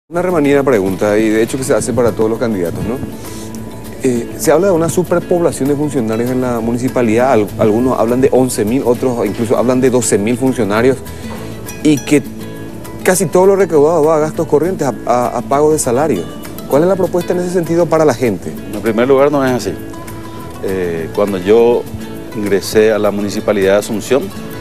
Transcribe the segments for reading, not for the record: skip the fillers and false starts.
Una remanida pregunta, y de hecho que se hace para todos los candidatos, ¿no? Se habla de una superpoblación de funcionarios en la municipalidad, algunos hablan de 11.000, otros incluso hablan de 12.000 funcionarios, y que casi todo lo recaudado va a gastos corrientes, a pago de salarios. ¿Cuál es la propuesta en ese sentido para la gente? En primer lugar, no es así. Cuando yo ingresé a la Municipalidad de Asunción,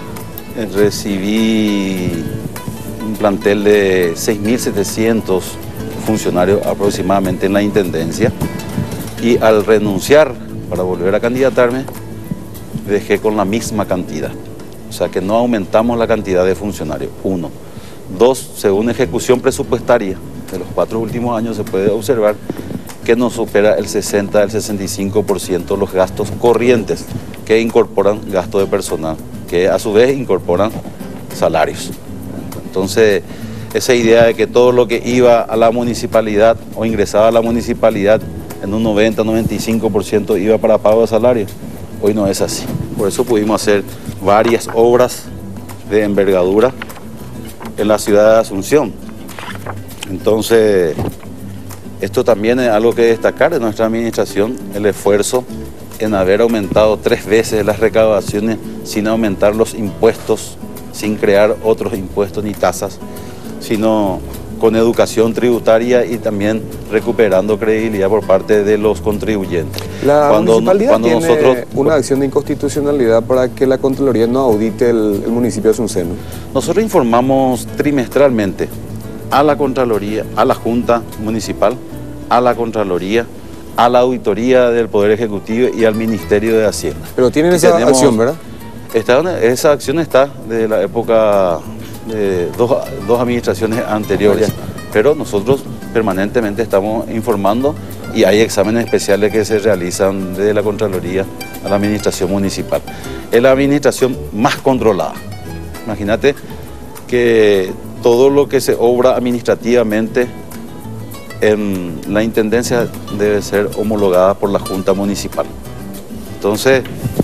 recibí un plantel de 6.700 funcionarios aproximadamente en la Intendencia, y al renunciar para volver a candidatarme, dejé con la misma cantidad. O sea que no aumentamos la cantidad de funcionarios, uno. Dos, según ejecución presupuestaria de los 4 últimos años, se puede observar que no supera el 60 al 65% los gastos corrientes que incorporan gasto de personal, que a su vez incorporan salarios. Entonces, esa idea de que todo lo que iba a la municipalidad o ingresaba a la municipalidad en un 90-95% iba para pago de salarios, hoy no es así. Por eso pudimos hacer varias obras de envergadura en la ciudad de Asunción. Entonces, esto también es algo que destacar de nuestra administración, el esfuerzo en haber aumentado 3 veces las recaudaciones sin aumentar los impuestos, sin crear otros impuestos ni tasas, sino con educación tributaria y también recuperando credibilidad por parte de los contribuyentes. La municipalidad tiene una acción de inconstitucionalidad para que la Contraloría no audite el municipio de Asunción. Nosotros informamos trimestralmente a la Contraloría, a la Junta Municipal, a la Contraloría, a la Auditoría del Poder Ejecutivo y al Ministerio de Hacienda. Pero tienen esa acción, ¿verdad? Esa acción está desde la época de dos administraciones anteriores, pero nosotros permanentemente estamos informando y hay exámenes especiales que se realizan desde la Contraloría a la administración municipal. Es la administración más controlada. Imagínate que todo lo que se obra administrativamente en la Intendencia debe ser homologada por la Junta Municipal. Entonces,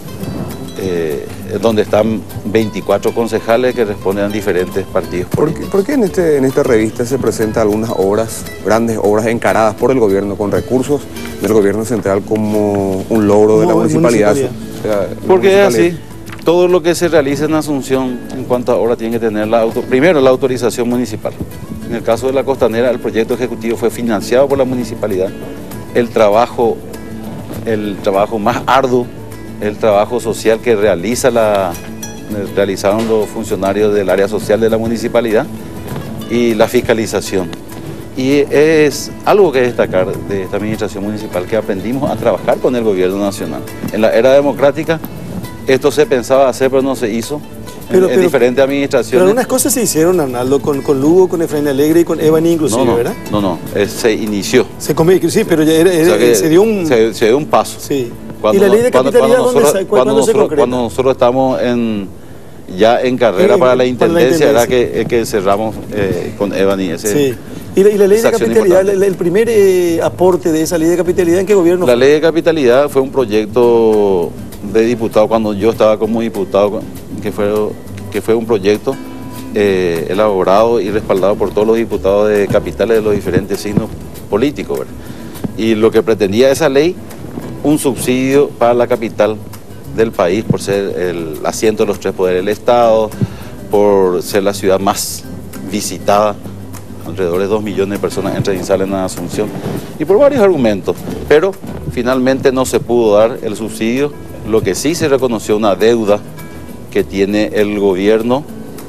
donde están 24 concejales que responden a diferentes partidos políticos. ¿Por qué en esta revista se presentan algunas obras, grandes obras encaradas por el gobierno con recursos del gobierno central como un logro de la municipalidad? Porque es así. Todo lo que se realiza en Asunción en cuanto a obra tiene que tener primero la autorización municipal. En el caso de la Costanera, el proyecto ejecutivo fue financiado por la municipalidad. El trabajo más arduo, el trabajo social que realizaron los funcionarios del área social de la municipalidad y la fiscalización. Y es algo que destacar de esta administración municipal, que aprendimos a trabajar con el gobierno nacional. En la era democrática esto se pensaba hacer, pero no se hizo. En diferentes administraciones. Pero algunas cosas se hicieron, Arnaldo, con Lugo, con Efraín Alegre y con Evani inclusive, ¿verdad? No, se inició. Sí, pero ya se dio un... Se dio un paso. Sí. Cuando, ¿Y la ley de capitalidad cuando se concreta? Cuando nosotros estamos ya en carrera para la Intendencia, era que cerramos con Evani ese. Sí. ¿Y la ley de capitalidad, el primer aporte de esa ley de capitalidad, en qué gobierno fue? La ley de capitalidad fue un proyecto de diputado cuando yo estaba como diputado, que fue un proyecto elaborado y respaldado por todos los diputados de capitales de los diferentes signos políticos, ¿verdad? Y lo que pretendía esa ley, un subsidio para la capital del país por ser el asiento de los 3 poderes del Estado, por ser la ciudad más visitada, alrededor de 2 millones de personas entran y salen a Asunción, y por varios argumentos, pero finalmente no se pudo dar el subsidio. Lo que sí se reconoció una deuda que tiene el gobierno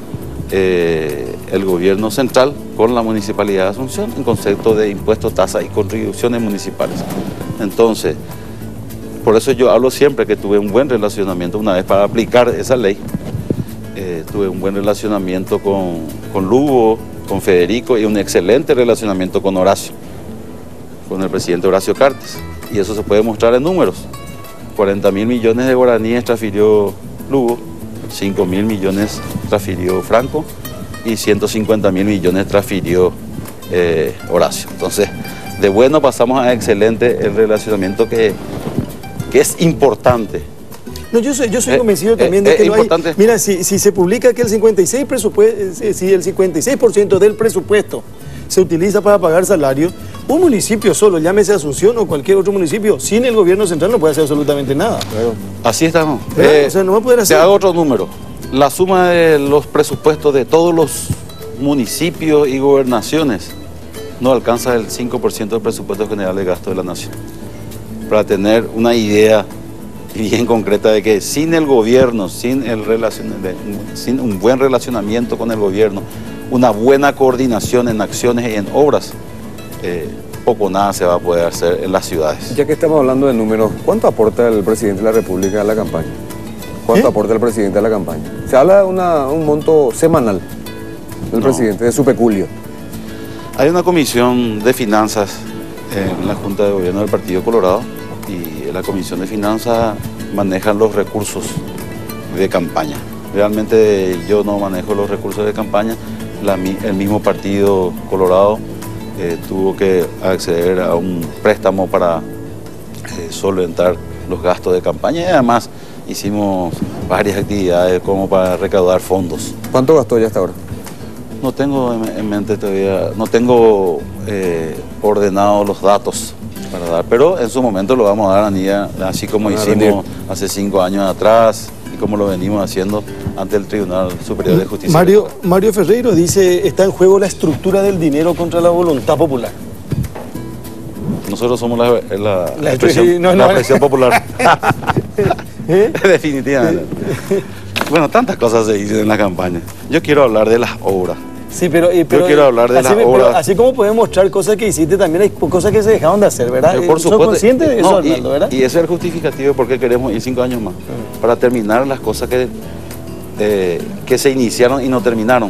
central con la Municipalidad de Asunción en concepto de impuestos, tasas y contribuciones municipales. Entonces, por eso yo hablo siempre que tuve un buen relacionamiento una vez para aplicar esa ley. Tuve un buen relacionamiento con Lugo, con Federico, y un excelente relacionamiento con Horacio, con el presidente Horacio Cartes. Y eso se puede mostrar en números. 40.000 millones de guaraníes transfirió Lugo, 5.000 millones transfirió Franco y 150.000 millones transfirió Horacio. Entonces, de bueno pasamos a excelente el relacionamiento que es importante No, yo soy convencido también de que no hay... Mira, si se publica que el 56% del presupuesto se utiliza para pagar salarios, un municipio solo, llámese Asunción o cualquier otro municipio, sin el gobierno central no puede hacer absolutamente nada. Así estamos. O sea, no va a poder hacer... Te hago otro número. La suma de los presupuestos de todos los municipios y gobernaciones no alcanza el 5% del presupuesto general de gasto de la nación. Para tener una idea bien concreta de que sin el gobierno, sin un buen relacionamiento con el gobierno, una buena coordinación en acciones y en obras, poco o nada se va a poder hacer en las ciudades. Ya que estamos hablando de números, ¿cuánto aporta el presidente de la República a la campaña? ¿Cuánto aporta el presidente a la campaña? Se habla de un monto semanal del presidente, de su peculio. Hay una comisión de finanzas en la Junta de Gobierno del Partido Colorado y la comisión de finanzas maneja los recursos de campaña. Realmente yo no manejo los recursos de campaña. El mismo Partido Colorado tuvo que acceder a un préstamo para solventar los gastos de campaña y además hicimos varias actividades como para recaudar fondos. ¿Cuánto gastó ya hasta ahora? No tengo en mente todavía, no tengo ordenados los datos para dar, pero en su momento lo vamos a dar, Anía, así como hicimos hace 5 años atrás y como lo venimos haciendo ante el Tribunal Superior de Justicia. Mario Ferreiro dice, está en juego la estructura del dinero contra la voluntad popular. Nosotros somos la expresión popular. Definitivamente. Bueno, tantas cosas se dicen en la campaña. Yo quiero hablar de las obras. Sí, pero yo quiero hablar de las obras. Así como podemos mostrar cosas que hiciste, también hay cosas que se dejaron de hacer, ¿verdad? Por supuesto. ¿Sos consciente de eso, Arnaldo, verdad? Y ese es el justificativo de por qué queremos ir 5 años más. Para terminar las cosas que se iniciaron y no terminaron.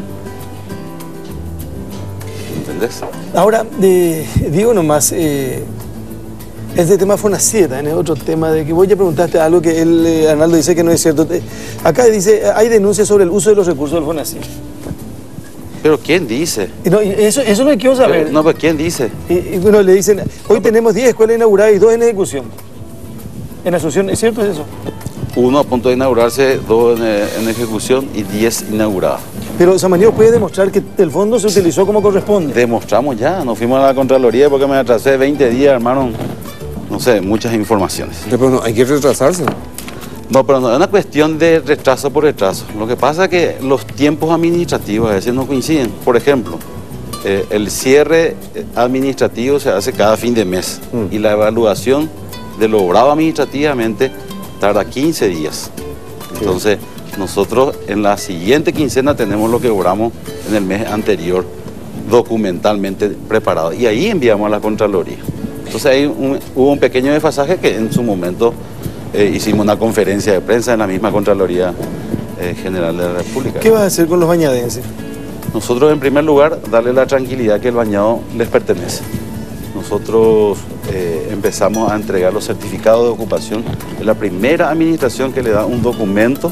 ¿Entendés? Ahora, digo nomás, este tema Fonacet, es otro tema de que vos ya preguntaste algo que Arnaldo dice que no es cierto. Acá dice, hay denuncias sobre el uso de los recursos del Fonacet. ¿Pero quién dice? No, eso es lo que quiero saber. No, pero ¿quién dice? Y bueno, le dicen, hoy tenemos 10 escuelas inauguradas y 2 en ejecución. En Asunción, ¿es cierto eso? 1 a punto de inaugurarse, 2 en ejecución y 10 inauguradas. Pero Samaniego puede demostrar que el fondo se utilizó como corresponde. Demostramos ya, nos fuimos a la Contraloría porque me atrasé 20 días, hermano. No sé, muchas informaciones. Pero no, hay que retrasarse. No, pero no es una cuestión de retraso por retraso. Lo que pasa es que los tiempos administrativos a veces no coinciden. Por ejemplo, el cierre administrativo se hace cada fin de mes y la evaluación de lo obrado administrativamente tarda 15 días. Entonces, nosotros en la siguiente quincena tenemos lo que obramos en el mes anterior documentalmente preparado y ahí enviamos a la Contraloría. Entonces ahí hubo un pequeño desfasaje que en su momento hicimos una conferencia de prensa en la misma Contraloría General de la República. ¿Qué vas a hacer con los bañadenses? Nosotros en primer lugar darle la tranquilidad que el bañado les pertenece. Nosotros empezamos a entregar los certificados de ocupación. Es la primera administración que le da un documento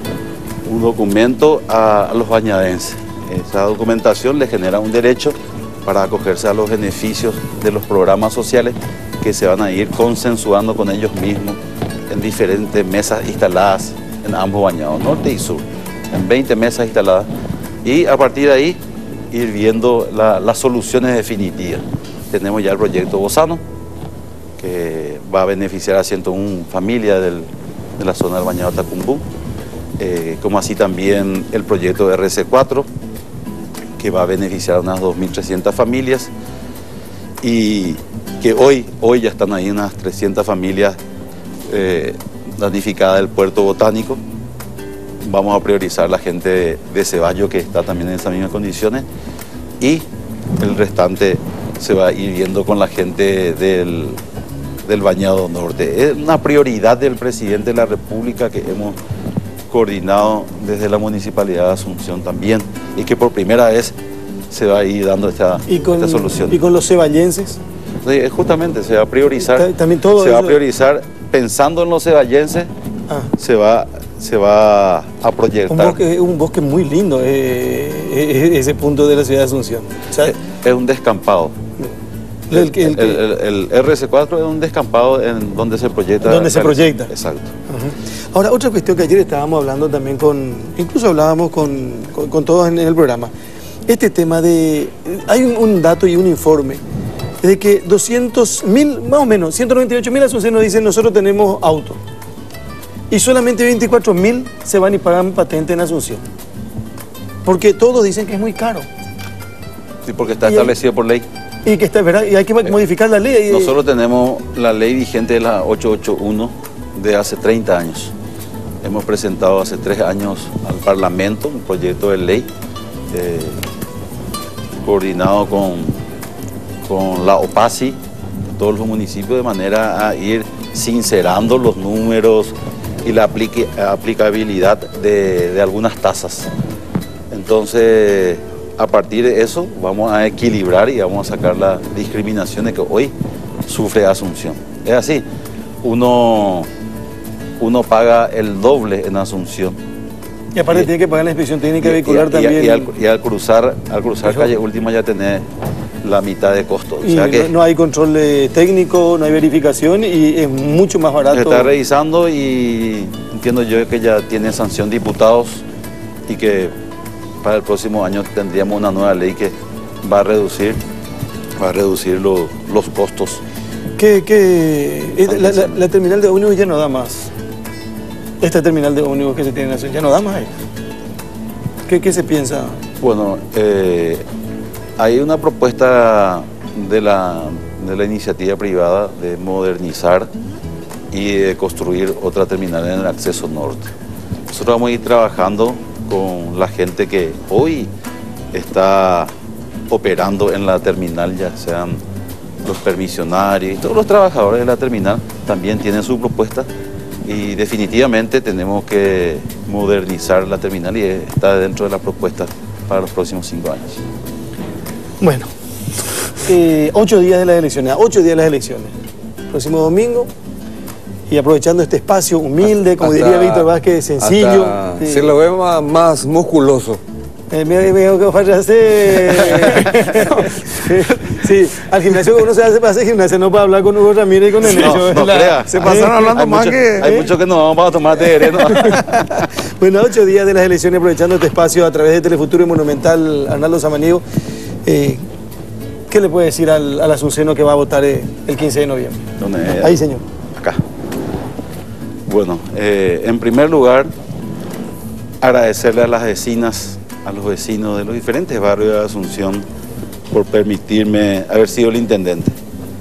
a los bañadenses. Esa documentación le genera un derecho para acogerse a los beneficios de los programas sociales que se van a ir consensuando con ellos mismos en diferentes mesas instaladas en ambos bañados, norte y sur, en 20 mesas instaladas, y a partir de ahí ir viendo las soluciones definitivas. Tenemos ya el proyecto Bozano, que va a beneficiar a 101 familias de la zona del bañado Tacumbú, como así también el proyecto RC4, que va a beneficiar a unas 2.300 familias, y que hoy ya están ahí unas 300 familias damnificadas del puerto botánico. Vamos a priorizar la gente de Ceballos, que está también en esas mismas condiciones, y el restante se va a ir viendo con la gente del Bañado Norte. Es una prioridad del presidente de la República que hemos coordinado desde la Municipalidad de Asunción también, y que por primera vez se va a ir dando esta solución. ¿Y con los ceballenses? Sí, justamente se va a priorizar, también todo se va a priorizar pensando en los ceballenses, se va a proyectar. Un bosque muy lindo, ese punto de la ciudad de Asunción. Es un descampado. El RS4 es un descampado en donde se proyecta. Donde se proyecta. Exacto. Ahora, otra cuestión que ayer estábamos hablando también incluso hablábamos con todos en el programa. Este tema de, hay un dato y un informe de que 200.000, más o menos, 198.000 asunciones dicen nosotros tenemos auto. Y solamente 24.000 se van y pagan patente en Asunción. Porque todos dicen que es muy caro. Sí, porque está establecido por ley. Y que está, ¿verdad? Y hay que modificar la ley. Nosotros tenemos la ley vigente de la 881 de hace 30 años. Hemos presentado hace 3 años al Parlamento un proyecto de ley coordinado con la OPASI, de todos los municipios, de manera a ir sincerando los números y la aplicabilidad de algunas tasas. Entonces, a partir de eso, vamos a equilibrar y vamos a sacar las discriminaciones que hoy sufre Asunción. Es así, uno paga el doble en Asunción. Y aparte tiene que pagar la inspección técnica vehicular también. Y al cruzar calle última ya tenés la mitad de costo. Y o sea que no hay control técnico, no hay verificación y es mucho más barato. Se está revisando y entiendo yo que ya tiene sanción diputados y que para el próximo año tendríamos una nueva ley que va a reducir los costos. La terminal de ómnibus ya no da más. Esta terminal de ómnibus que se tiene en Asunción ya no da más. ¿Qué se piensa? Bueno, hay una propuesta de la iniciativa privada de modernizar y de construir otra terminal en el acceso norte. Nosotros vamos a ir trabajando con la gente que hoy está operando en la terminal, ya sean los permisionarios, todos los trabajadores de la terminal también tienen su propuesta y definitivamente tenemos que modernizar la terminal y está dentro de la propuesta para los próximos 5 años. Bueno, 8 días de las elecciones, 8 días de las elecciones. Próximo domingo, y aprovechando este espacio humilde, como diría Víctor Vázquez, sencillo. Se lo ve más musculoso. Me veo que falla sí, al gimnasio uno se hace para hacer gimnasia, no para hablar con Hugo Ramírez y con el No crea. Se pasaron hablando más que... Hay muchos que no vamos a tomar de ¿no? Bueno, 8 días de las elecciones, aprovechando este espacio a través de Telefuturo y Monumental, Arnaldo Samaniego. ¿Qué le puede decir al asunceno que va a votar el 15 de noviembre? ¿Dónde? Ahí, señor. Acá. Bueno, en primer lugar, agradecerle a las vecinas, a los vecinos de los diferentes barrios de Asunción por permitirme haber sido el intendente.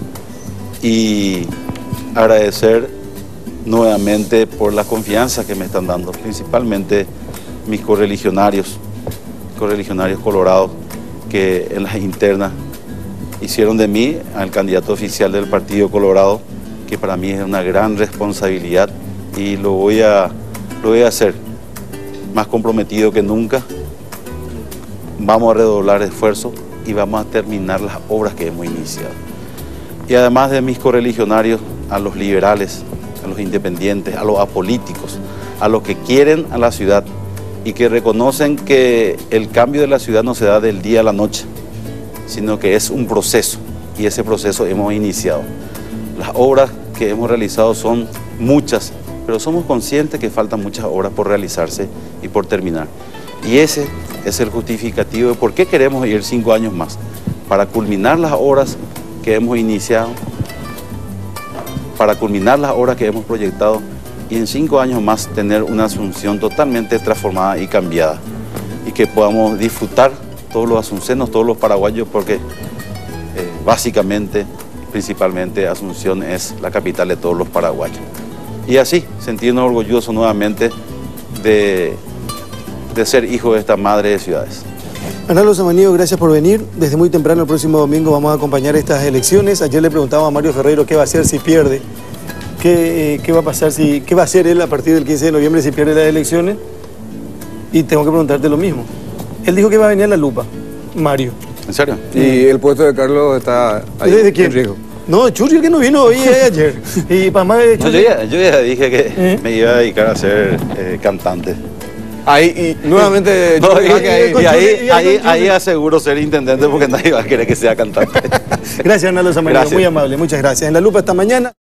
Y agradecer nuevamente por la confianza que me están dando, principalmente mis correligionarios colorados, que en las internas hicieron de mí al candidato oficial del Partido Colorado, que para mí es una gran responsabilidad y lo voy a hacer más comprometido que nunca. Vamos a redoblar esfuerzos y vamos a terminar las obras que hemos iniciado. Y además de mis correligionarios, a los liberales, a los independientes, a los apolíticos, a los que quieren a la ciudad y que reconocen que el cambio de la ciudad no se da del día a la noche, sino que es un proceso y ese proceso hemos iniciado. Las obras que hemos realizado son muchas, pero somos conscientes que faltan muchas obras por realizarse y por terminar. Y ese es el justificativo de por qué queremos ir 5 años más, para culminar las obras que hemos iniciado, para culminar las obras que hemos proyectado y en 5 años más tener una Asunción totalmente transformada y cambiada y que podamos disfrutar todos los asuncenos, todos los paraguayos, porque básicamente, principalmente Asunción es la capital de todos los paraguayos. Y así, sentirnos orgullosos nuevamente de ser hijo de esta madre de ciudades. Arnaldo Samaniego, gracias por venir. Desde muy temprano, el próximo domingo, vamos a acompañar estas elecciones. Ayer le preguntaba a Mario Ferreiro qué va a hacer si pierde. ¿Qué va a pasar qué va a hacer él a partir del 15 de noviembre si pierde las elecciones? Y tengo que preguntarte lo mismo. Él dijo que va a venir a la lupa, Mario. ¿En serio? Y el puesto de Carlos está ahí. ¿De quién? En riesgo. No, Churri, el que no vino hoy ayer. Y para más no, yo ya dije que me iba a dedicar a ser cantante. Ahí, y nuevamente... No, ahí aseguro ser intendente porque nadie va a querer que sea cantante. Gracias, Arnaldo Samaniego, muy amable, muchas gracias. En La Lupa esta mañana.